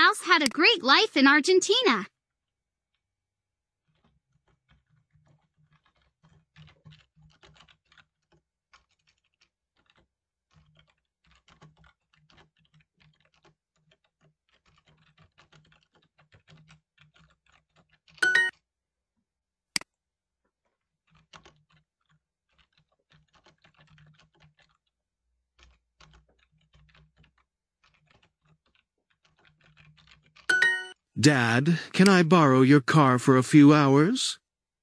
Mouse had a great life in Argentina. Dad, can I borrow your car for a few hours?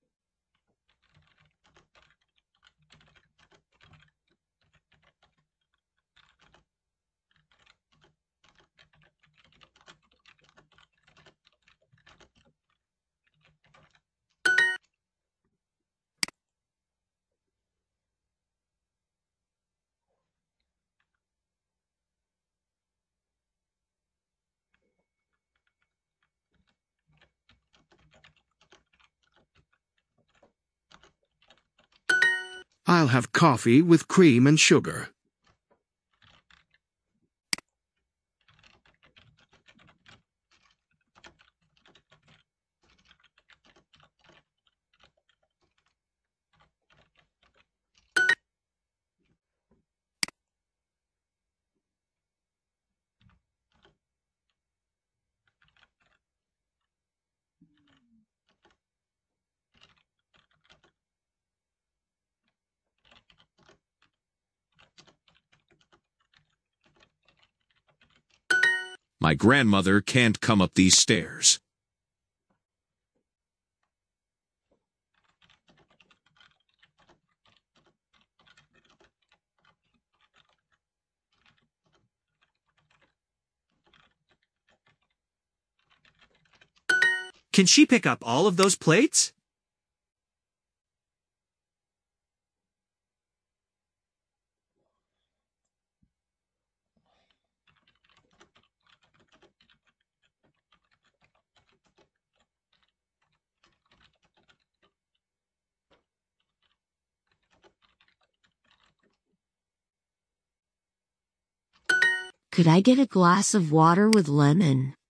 I'll have coffee with cream and sugar. My grandmother can't come up these stairs. Can she pick up all of those plates? Could I get a glass of water with lemon?